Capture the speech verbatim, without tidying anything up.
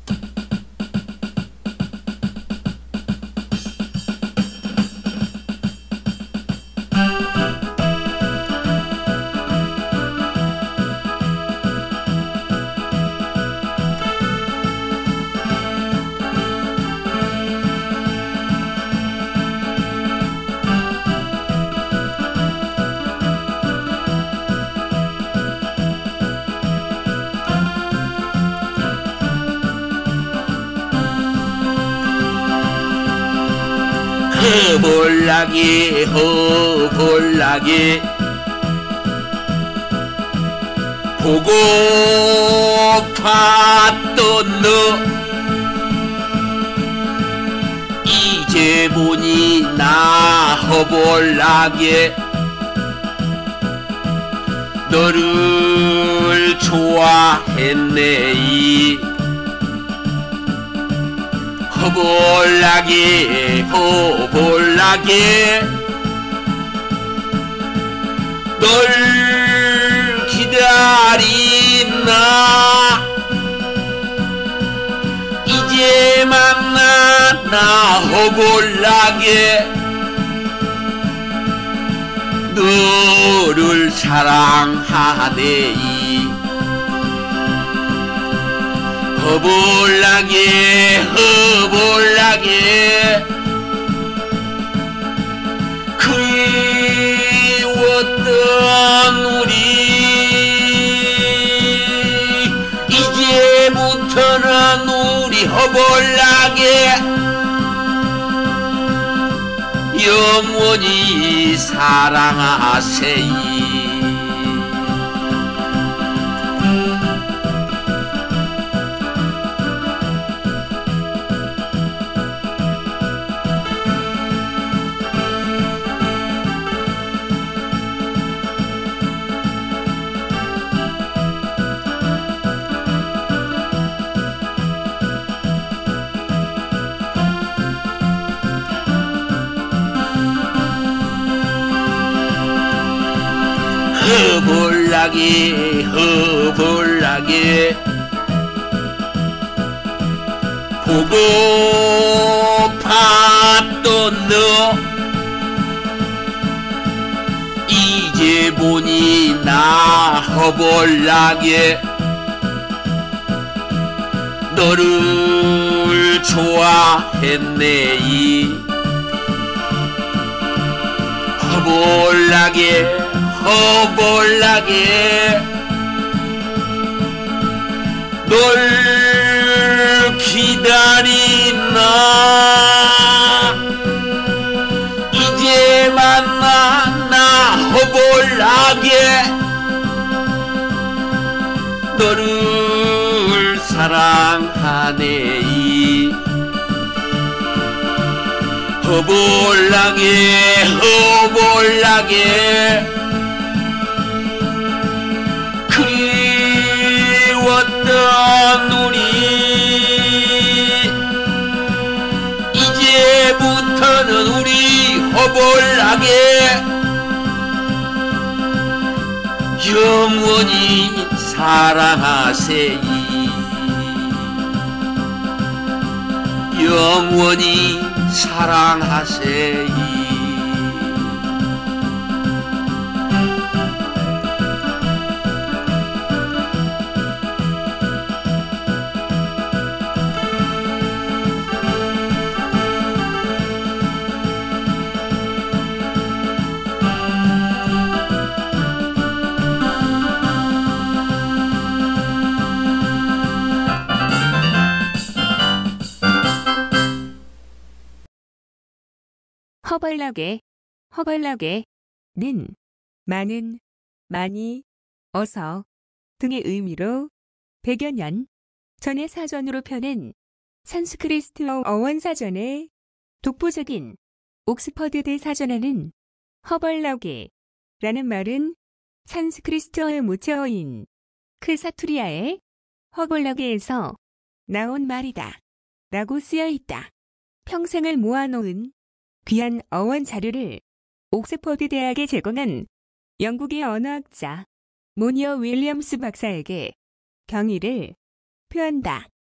허벌나게 허벌나게 보고팠던 너 이제 보니 나 허벌나게 너를 좋아했네 이 허벌나게 허벌나게 널 기다린 나 이제 만나 나 허벌나게 너를 사랑하네 이 허벌나게 허벌나게 그리웠던 우리 이제부터는 우리 허벌나게 영원히 사랑하세요. 허벌나게 허벌나게 보고팠던 너 이제 보니 나 허벌나게 너를 좋아했네 이 허벌나게 허벌나게 널 기다린 나 이제 만나 나 허벌나게 너를 사랑하네 이 허벌나게 허벌나게 그리웠던 우리 이제부터는 우리 허벌나게 영원히 사랑하세요. 영원히 사랑하세요. 허벌나게, 허벌나게는 많은, 많이, 어서 등의 의미로 백여 년 전의 사전으로 펴낸 산스크리트어 어원사전의 독보적인 옥스퍼드대 사전에는 허벌나게라는 말은 산스크리트어의 모체어인 크사투리아의 허벌나게에서 나온 말이다 라고 쓰여 있다. 평생을 모아놓은 귀한 어원 자료를 옥스퍼드 대학에 제공한 영국의 언어학자 모니어 윌리엄스 박사에게 경의를 표한다.